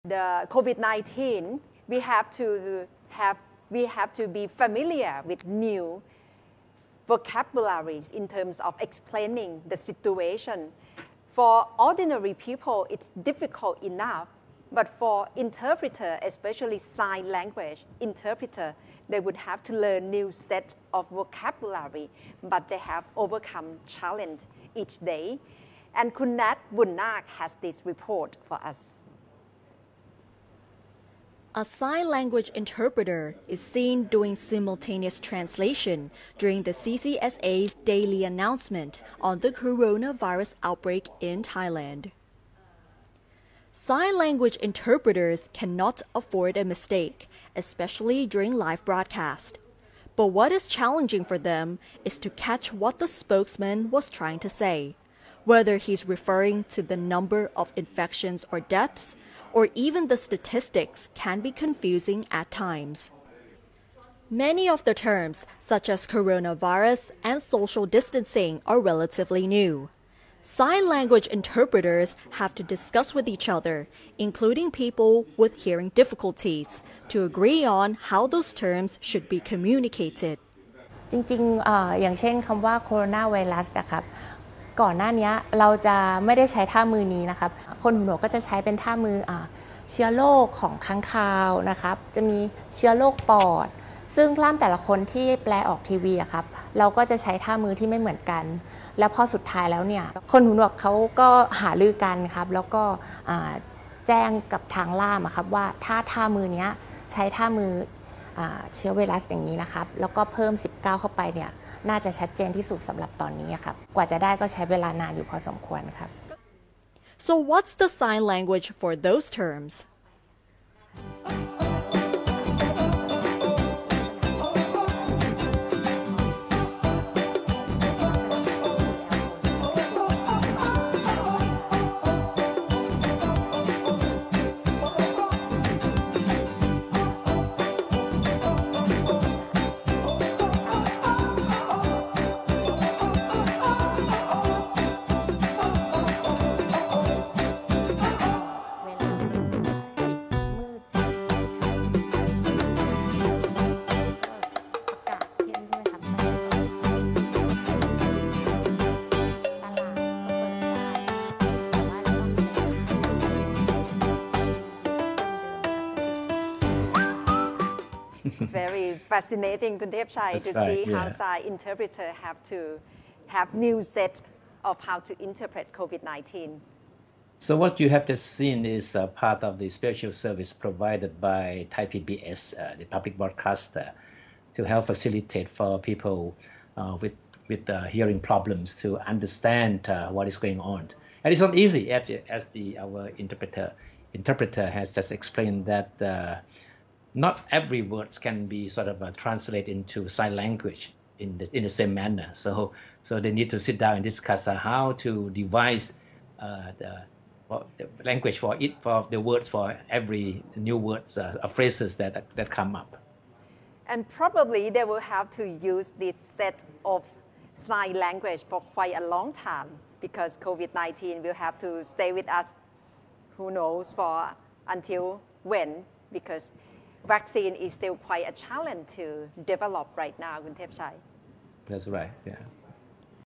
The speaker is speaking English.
the COVID-19, we have to be familiar with new vocabularies in terms of explaining the situation. For ordinary people, it's difficult enough, but for interpreter, especially sign language interpreter, they would have to learn new set of vocabulary, but they have overcome challenge each day. And Kun Nat Bunnak has this report for us. A sign language interpreter is seen doing simultaneous translation during the CCSA's daily announcement on the coronavirus outbreak in Thailand. Sign language interpreters cannot afford a mistake, especially during live broadcast. But what is challenging for them is to catch what the spokesman was trying to say, whether he's referring to the number of infections or deaths, or even the statistics can be confusing at times. Many of the terms, such as coronavirus and social distancing, are relatively new. Sign language interpreters have to discuss with each other, including people with hearing difficulties, to agree on how those terms should be communicated. จริงๆอย่างเช่นคำว่าโคโรนาไวรัสนะครับก่อนหน้านี้เราจะไม่ได้ใช้ท่ามือนี้นะครับคนหูหนวกก็จะใช้เป็นท่ามือเชื้อโรคของค้างคาวนะครับจะมีเชื้อโรคปอดซึ่งล่ามแต่ละคนที่แปลออกทีวีครับเราก็จะใช้ท่ามือที่ไม่เหมือนกันแล้วพอสุดท้ายแล้วเนี่ยคนหูหนวกเขาก็หารือกันครับแล้วก็แจ้งกับทางล่ามครับว่าถ้าท่ามือนี้ใช้ท่ามือเชื้อไวรัสอย่างนี้นะครับแล้วก็เพิ่ม19เข้าไปเนี่ยน่าจะชัดเจนที่สุดสำหรับตอนนี้ครับกว่าจะได้ก็ใช้เวลานานอยู่พอสมควรครับ So what's the sign language for those terms? Very fascinating, Kun Thepchai, to see how sign interpreter have to have new set of how to interpret COVID-19. So what you have just seen is part of the special service provided by Thai PBS, the public broadcaster, to help facilitate for people with hearing problems to understand what is going on. And it's not easy, as our interpreter has just explained that not every words can be sort of translated into sign language in the same manner. So they need to sit down and discuss how to devise the language for the words for every new words phrases that come up. And probably they will have to use this set of sign language for quite a long time, because COVID-19 will have to stay with us, who knows, for until when, because vaccine is still quite a challenge to develop right now, Kun Thepchai. That's right, yeah.